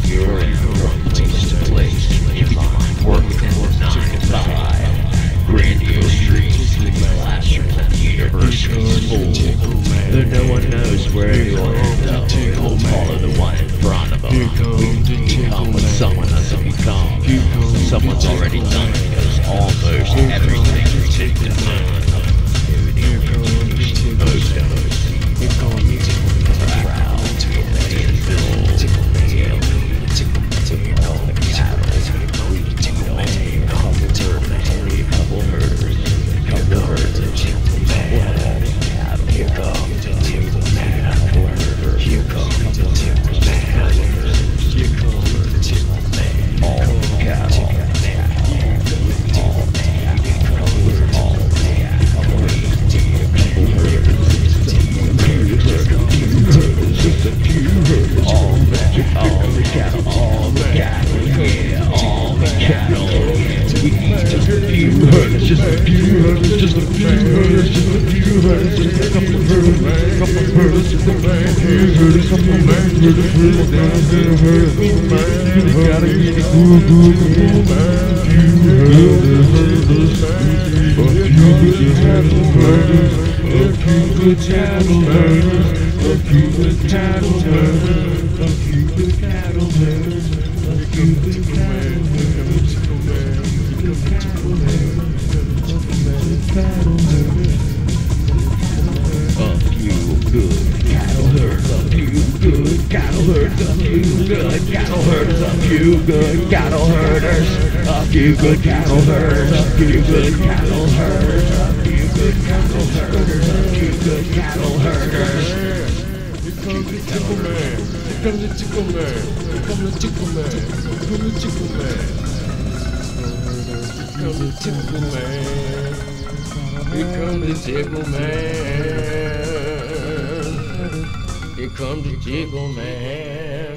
you're in from place to place. You find work within the 9 to 5. Grandiose streets, classrooms at the university school. Though no one knows where you'll end up, follow the one in front of them. Become what someone has to become. Someone's already done it, because almost everything's TickleMan. Most of us proud to just a few herders, just a few herders, just a few herders, just a couple of herders, couple of herders, just a few herders, couple of man, herders, down there, herders, man, you gotta get it good, good, man, few herders, a few good cattle herders, a few good cattle herders, a few good cattle herders, a few good cattle herders, a few good cattle herders, a few good cattle herders, a few good cattle herders, a few good cattle herders, a few good cattle herders, a few good cattle herders, a few good cattle herders, a few good cattle herders, a few good cattle herders. Here comes the TickleMan, here comes the TickleMan, here comes the TickleMan, here comes the TickleMan. Here comes the TickleMan. Here comes the TickleMan. Here comes the TickleMan.